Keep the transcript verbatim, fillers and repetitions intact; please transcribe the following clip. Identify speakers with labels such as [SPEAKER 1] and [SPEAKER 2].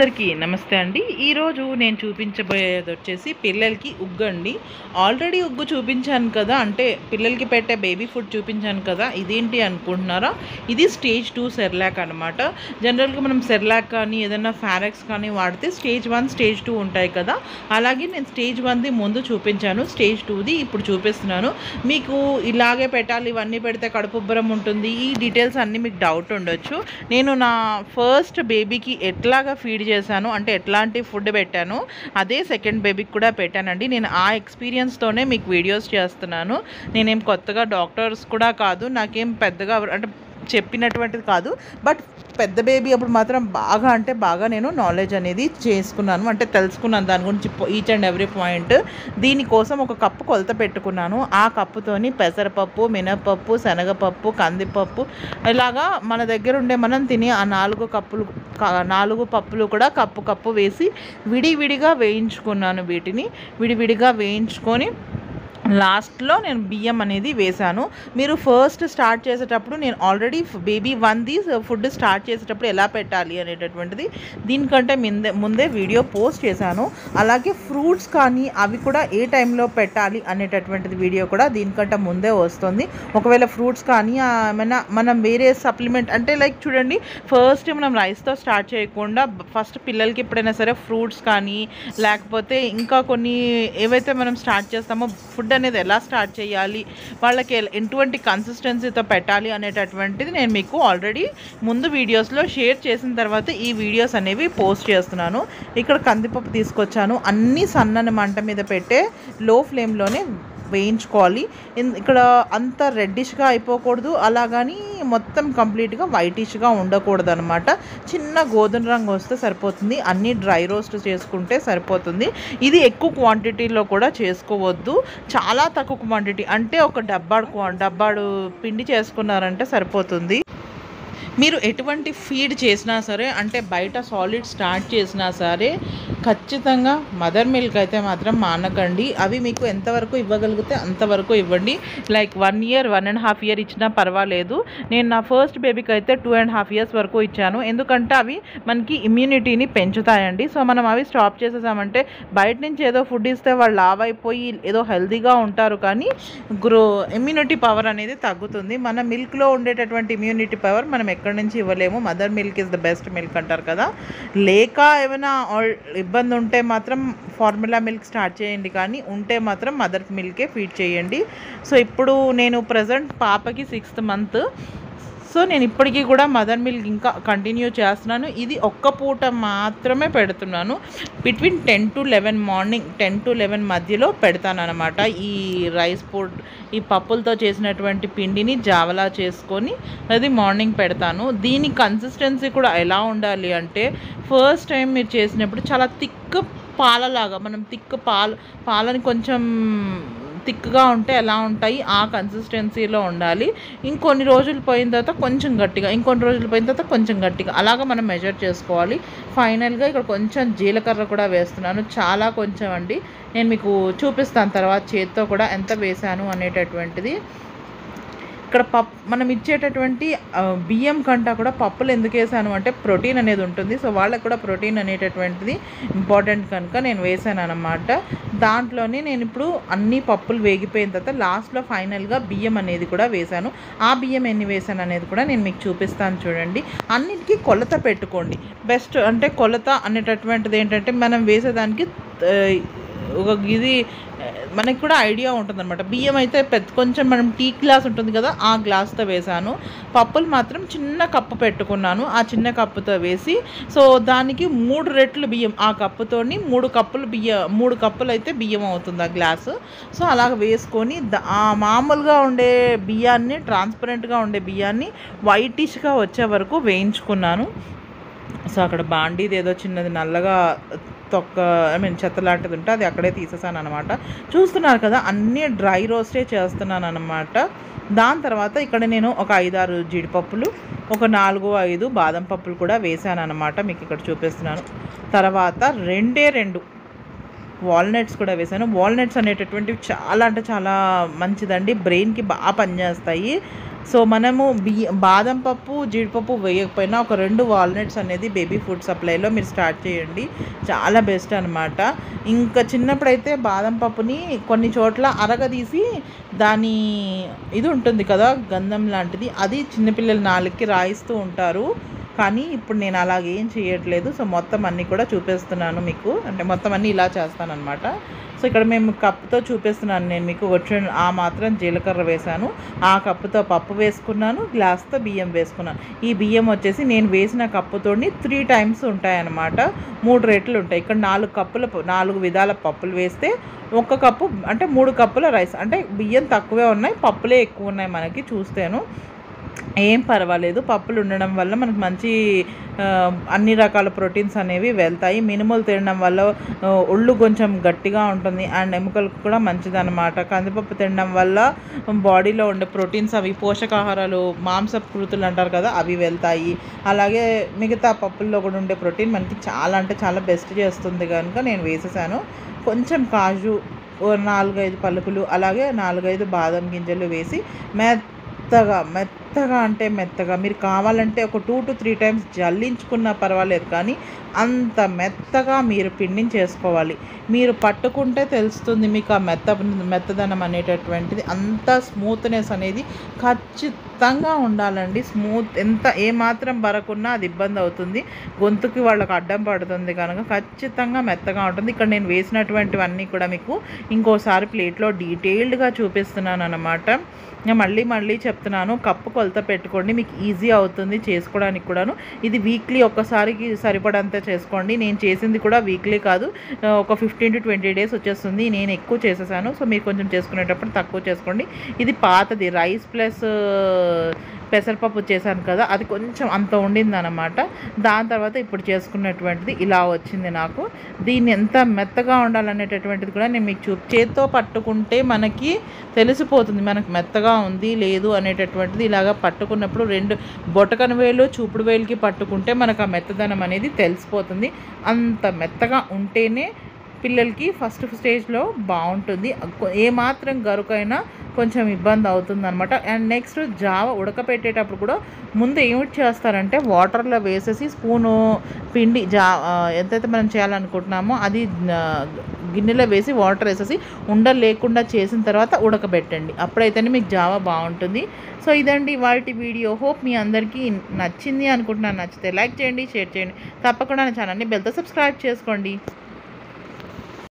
[SPEAKER 1] అందరికీ నమస్తే అండి. ఈరోజు నేను చూపించబోయేది వచ్చేసి పిల్లలకి ఉగ్గు అండి. ఆల్రెడీ ఉగ్గు చూపించాను కదా, అంటే పిల్లలకి పెట్టే బేబీ ఫుడ్ చూపించాను కదా. ఇదేంటి అనుకుంటున్నారా? ఇది స్టేజ్ టూ సెర్లాక్ అనమాట. జనరల్గా మనం సెర్లాక్ కానీ ఏదైనా ఫారెక్స్ కానీ వాడితే స్టేజ్ వన్ స్టేజ్ టూ ఉంటాయి కదా, అలాగే నేను స్టేజ్ వన్ది ముందు చూపించాను, స్టేజ్ టూది ఇప్పుడు చూపిస్తున్నాను. మీకు ఇలాగే పెట్టాలి, ఇవన్నీ పెడితే కడుపుబ్బరం ఉంటుంది, ఈ డీటెయిల్స్ అన్నీ మీకు డౌట్ ఉండొచ్చు. నేను నా ఫస్ట్ బేబీకి ఎట్లాగా ఫీడ్ చేశాను, అంటే ఎట్లాంటి ఫుడ్ పెట్టాను అదే సెకండ్ బేబీకి కూడా పెట్టానండి. నేను ఆ ఎక్స్పీరియన్స్తోనే మీకు వీడియోస్ చేస్తున్నాను. నేనేం కొత్తగా డాక్టర్స్ కూడా కాదు, నాకేం పెద్దగా అంటే చెప్పినటువంటిది కాదు. బట్ పెద్ద బేబీ అప్పుడు మాత్రం బాగా అంటే బాగా నేను నాలెడ్జ్ అనేది చేసుకున్నాను, అంటే తెలుసుకున్నాను దాని గురించి ఈచ్ అండ్ ఎవ్రీ పాయింట్. దీనికోసం ఒక కప్పు కొలత పెట్టుకున్నాను. ఆ కప్పుతోని పెసరపప్పు, మినపప్పు, శనగపప్పు, కందిపప్పు, ఇలాగా మన దగ్గర ఉండే మనం తిని ఆ నాలుగు కప్పులు నాలుగు పప్పులు కూడా కప్పు కప్పు వేసి విడివిడిగా వేయించుకున్నాను. వీటిని విడివిడిగా వేయించుకొని లాస్ట్లో నేను బియ్యం అనేది వేశాను. మీరు ఫస్ట్ స్టార్ట్ చేసేటప్పుడు నేను ఆల్రెడీ బేబీ వన్ది ఫుడ్ స్టార్ట్ చేసేటప్పుడు ఎలా పెట్టాలి అనేటటువంటిది దీనికంటే ముందే ముందే వీడియో పోస్ట్ చేశాను. అలాగే ఫ్రూట్స్ కానీ అవి కూడా ఏ టైంలో పెట్టాలి అనేటటువంటిది వీడియో కూడా దీనికంటే ముందే వస్తుంది. ఒకవేళ ఫ్రూట్స్ కానీ ఏమైనా మనం వేరే సప్లిమెంట్ అంటే లైక్ చూడండి, ఫస్ట్ మనం రైస్తో స్టార్ట్ చేయకుండా ఫస్ట్ పిల్లలకి ఎప్పుడైనా సరే ఫ్రూట్స్ కానీ లేకపోతే ఇంకా కొన్ని ఏవైతే మనం స్టార్ట్ చేస్తామో ఫుడ్ అనేది ఎలా స్టార్ట్ చేయాలి, వాళ్ళకి ఎటువంటి కన్సిస్టెన్సీతో పెట్టాలి అనేటటువంటిది నేను మీకు ఆల్రెడీ ముందు వీడియోస్లో షేర్ చేసిన తర్వాత ఈ వీడియోస్ అనేవి పోస్ట్ చేస్తున్నాను. ఇక్కడ కందిపప్పు తీసుకొచ్చాను, అన్నీ సన్నని మంట మీద పెట్టే లో ఫ్లేమ్లోనే వేయించుకోవాలి. ఇక్కడ అంత రెడ్డిష్గా అయిపోకూడదు, అలాగని మొత్తం కంప్లీట్గా వైటిష్గా ఉండకూడదు అనమాట. చిన్న గోధుమ రంగు వస్తే సరిపోతుంది. అన్నీ డ్రై రోస్ట్ చేసుకుంటే సరిపోతుంది. ఇది ఎక్కువ క్వాంటిటీలో కూడా చేసుకోవద్దు, చాలా తక్కువ క్వాంటిటీ, అంటే ఒక డబ్బాడు డబ్బాడు పిండి చేసుకున్నారంటే సరిపోతుంది. మీరు ఎటువంటి ఫీడ్ చేసినా సరే, అంటే బయట సాలిడ్ స్టార్ట్ చేసినా సరే ఖచ్చితంగా మదర్ మిల్క్ అయితే మాత్రం మానకండి. అవి మీకు ఎంతవరకు ఇవ్వగలిగితే అంతవరకు ఇవ్వండి. Like one year one and half year ఇచ్చినా పర్వాలేదు. నేను నా ఫస్ట్ బేబీకి అయితే టూ అండ్ హాఫ్ ఇయర్స్ వరకు ఇచ్చాను, ఎందుకంటే అవి మనకి ఇమ్యూనిటీని పెంచుతాయండి. సో మనం అవి స్టాప్ చేసేసామంటే బయట నుంచి ఏదో ఫుడ్ ఇస్తే వాళ్ళు లావ్ అయిపోయి ఏదో హెల్తీగా ఉంటారు, కానీ గ్రో ఇమ్యూనిటీ పవర్ అనేది తగ్గుతుంది. మన మిల్క్లో ఉండేటటువంటి ఇమ్యూనిటీ పవర్ మనం ఎక్కడి నుంచి ఇవ్వలేము. Mother milk is the best milk అంటారు కదా. లేక ఏమైనా ఇబ్బంది ఉంటే మాత్రం ఫార్ములా మిల్క్ స్టార్ట్ చేయండి, కానీ ఉంటే మాత్రం మదర్ మిల్కే ఫీడ్ చేయండి. సో ఇప్పుడు నేను ప్రజెంట్ పాపకి సిక్స్త్ మంత్, సో నేను ఇప్పటికీ కూడా మదర్ మిల్క్ ఇంకా కంటిన్యూ చేస్తున్నాను. ఇది ఒక్క పూట మాత్రమే పెడుతున్నాను, between ten to eleven morning ten to eleven మధ్యలో పెడతాను అనమాట. ఈ రైస్ ఫుడ్ ఈ పప్పులతో చేసినటువంటి పిండిని జావలా చేసుకొని అది మార్నింగ్ పెడతాను. దీని కన్సిస్టెన్సీ కూడా ఎలా ఉండాలి అంటే, ఫస్ట్ టైం మీరు చేసినప్పుడు చాలా థిక్ పాలలాగా, మనం థిక్ పాల పాలని కొంచెం థిక్గా ఉంటే ఎలా ఉంటాయి ఆ కన్సిస్టెన్సీలో ఉండాలి. ఇంకొన్ని రోజులు పోయిన తర్వాత కొంచెం గట్టిగా, ఇంకొన్ని రోజులు పోయిన తర్వాత కొంచెం గట్టిగా, అలాగా మనం మెజర్ చేసుకోవాలి. ఫైనల్గా ఇక్కడ కొంచెం జీలకర్ర కూడా వేస్తున్నాను, చాలా కొంచెం అండి. నేను మీకు చూపిస్తాను తర్వాత చేత్తో కూడా ఎంత వేసాను అనేటటువంటిది. ఇక్కడ పప్పు మనం ఇచ్చేటటువంటి బియ్యం కంటా కూడా పప్పులు ఎందుకు వేసాను అంటే ప్రోటీన్ అనేది ఉంటుంది. సో వాళ్ళకి కూడా ప్రోటీన్ అనేటటువంటిది ఇంపార్టెంట్ కనుక నేను వేసాను అనమాట. దాంట్లోనే నేను ఇప్పుడు అన్ని పప్పులు వేగిపోయిన తర్వాత లాస్ట్లో ఫైనల్గా బియ్యం అనేది కూడా వేసాను. ఆ బియ్యం ఎన్ని వేసాను అనేది కూడా నేను మీకు చూపిస్తాను చూడండి. అన్నిటికీ కొలత పెట్టుకోండి బెస్ట్. అంటే కొలత అనేటటువంటిది ఏంటంటే మనం వేసేదానికి ఒక ఇది మనకి కూడా ఐడియా ఉంటుందన్నమాట. బియ్యం అయితే పెద్ద కొంచెం మనం టీ గ్లాస్ ఉంటుంది కదా, ఆ గ్లాస్తో వేసాను. పప్పులు మాత్రం చిన్న కప్పు పెట్టుకున్నాను, ఆ చిన్న కప్పుతో వేసి, సో దానికి మూడు రెట్లు బియ్యం, ఆ కప్పుతోని మూడు కప్పులు బియ్యం మూడు కప్పులు అయితే బియ్యం అవుతుంది ఆ గ్లాసు. సో అలాగ వేసుకొని ఆ మామూలుగా ఉండే బియ్యాన్ని, ట్రాన్స్పరెంట్గా ఉండే బియ్యాన్ని వైటిష్గా వచ్చే వరకు వేయించుకున్నాను. సో అక్కడ బాండీది ఏదో చిన్నది నల్లగా తొక్క ఐ మీన్ చెత్తలాంటిది ఉంటే అది అక్కడే తీసేసాను అనమాట. చూస్తున్నారు కదా, అన్నీ డ్రై రోస్టే చేస్తున్నాను అనమాట. దాని తర్వాత ఇక్కడ నేను ఒక ఐదారు జీడిపప్పులు, ఒక నాలుగు ఐదు బాదం పప్పులు కూడా వేసాను అనమాట. మీకు ఇక్కడ చూపిస్తున్నాను. తర్వాత రెండే రెండు వాల్నట్స్ కూడా వేసాను. వాల్నట్స్ అనేటటువంటివి చాలా అంటే చాలా మంచిదండి, బ్రెయిన్కి బాగా పనిచేస్తాయి. సో మనము బియ్య బాదం పప్పు జీడిపప్పు వేయకపోయినా ఒక రెండు వాల్నట్స్ అనేది బేబీ ఫుడ్ సప్లైలో మీరు స్టార్ట్ చేయండి, చాలా బెస్ట్ అనమాట. ఇంకా చిన్నప్పుడైతే బాదం పప్పుని కొన్ని చోట్ల అరగదీసి దాని ఇది ఉంటుంది కదా గంధం లాంటిది, అది చిన్నపిల్లల నాలుగుకి రాయిస్తూ ఉంటారు. కానీ ఇప్పుడు నేను అలాగేం చేయట్లేదు. సో మొత్తం అన్నీ కూడా చూపిస్తున్నాను మీకు, అంటే మొత్తం అన్నీ ఇలా చేస్తానన్నమాట. సో ఇక్కడ మేము కప్పుతో చూపిస్తున్నాను నేను మీకు. వచ్చి ఆ మాత్రం జీలకర్ర వేసాను, ఆ కప్పుతో పప్పు వేసుకున్నాను, గ్లాస్తో బియ్యం వేసుకున్నాను. ఈ బియ్యం వచ్చేసి నేను వేసిన కప్పుతోని త్రీ టైమ్స్ ఉంటాయన్నమాట, మూడు రేట్లు ఉంటాయి. ఇక్కడ నాలుగు కప్పుల నాలుగు విధాల పప్పులు వేస్తే ఒక కప్పు అంటే మూడు కప్పుల రైస్, అంటే బియ్యం తక్కువే ఉన్నాయి, పప్పులే ఎక్కువ ఉన్నాయి మనకి చూస్తేను. ఏం పర్వాలేదు, పప్పులు ఉండడం వల్ల మనకు మంచి అన్ని రకాల ప్రోటీన్స్ అనేవి వెళ్తాయి. మినుములు తినడం వల్ల ఒళ్ళు కొంచెం గట్టిగా ఉంటుంది అండ్ ఎముకలకు కూడా మంచిదన్నమాట. కందిపప్పు తినడం వల్ల బాడీలో ఉండే ప్రోటీన్స్, అవి పోషకాహారాలు, మాంసకృతులు అంటారు కదా, అవి వెళ్తాయి. అలాగే మిగతా పప్పుల్లో కూడా ఉండే ప్రోటీన్ మనకి చాలా అంటే చాలా బెస్ట్ చేస్తుంది కనుక నేను వేసేసాను. కొంచెం కాజు, నాలుగైదు పలుకులు, అలాగే నాలుగైదు బాదం గింజలు వేసి మెత్తగా మెత్తగా అంటే మెత్తగా మీరు కావాలంటే ఒక టూ టు త్రీ టైమ్స్ జల్లించుకున్నా పర్వాలేదు, కానీ అంత మెత్తగా మీరు పిండిని చేసుకోవాలి. మీరు పట్టుకుంటే తెలుస్తుంది మీకు ఆ మెత్త మెత్తదనం అనేటటువంటిది. అంత స్మూత్నెస్ అనేది ఖచ్చితంగా ఉండాలండి. స్మూత్ ఎంత ఏమాత్రం బరకున్నా అది ఇబ్బంది అవుతుంది, గొంతుకి వాళ్ళకి అడ్డం పడుతుంది కనుక ఖచ్చితంగా మెత్తగా ఉంటుంది. ఇక్కడ నేను వేసినటువంటివన్నీ కూడా మీకు ఇంకోసారి ప్లేట్లో డీటెయిల్డ్గా చూపిస్తున్నాను అన్నమాట. మళ్ళీ మళ్ళీ చెప్తున్నాను, కప్పు కొలత పెట్టుకోండి, మీకు ఈజీ అవుతుంది చేసుకోవడానికి కూడాను. ఇది వీక్లీ ఒక్కసారికి సరిపడంత చేసుకోండి. నేను చేసింది కూడా వీక్లీ కాదు, ఒక ఫిఫ్టీన్ టు ట్వంటీ డేస్ వచ్చేస్తుంది. నేను ఎక్కువ చేసేసాను, సో మీరు కొంచెం చేసుకునేటప్పుడు తక్కువ చేసుకోండి. ఇది పాతది రైస్ ప్లస్ పెసరపప్పు చేశాను కదా, అది కొంచెం అంత ఉండిందనమాట. దాని తర్వాత ఇప్పుడు చేసుకున్నటువంటిది ఇలా వచ్చింది నాకు. దీన్ని ఎంత మెత్తగా ఉండాలనేటటువంటిది కూడా నేను మీకు చూ చేత్తో పట్టుకుంటే మనకి తెలిసిపోతుంది మనకు మెత్తగా ఉంది లేదు అనేటటువంటిది. ఇలాగా పట్టుకున్నప్పుడు రెండు బొటకన వేలు చూపుడు వేలుకి పట్టుకుంటే మనకు ఆ మెత్తదనం అనేది తెలిసిపోతుంది. అంత మెత్తగా ఉంటేనే పిల్లలకి ఫస్ట్ స్టేజ్లో బాగుంటుంది. ఏమాత్రం గరుకైనా కొంచెం ఇబ్బంది అవుతుంది అనమాట. అండ్ నెక్స్ట్ జావ ఉడకపెట్టేటప్పుడు కూడా ముందు ఏమిటి చేస్తారంటే వాటర్లో వేసేసి స్పూను పిండి జా ఎంతైతే మనం చేయాలనుకుంటున్నామో అది గిన్నెలో వేసి వాటర్ వేసేసి ఉండలు లేకుండా చేసిన తర్వాత ఉడకబెట్టండి, అప్పుడైతేనే మీకు జావ బాగుంటుంది. సో ఇదండి ఇవాల్టి వీడియో. హోప్ మీ అందరికీ నచ్చింది అనుకుంటున్నాను. నచ్చితే లైక్ చేయండి, షేర్ చేయండి, తప్పకుండా నా ఛానల్ని బెల్తో సబ్స్క్రైబ్ చేసుకోండి.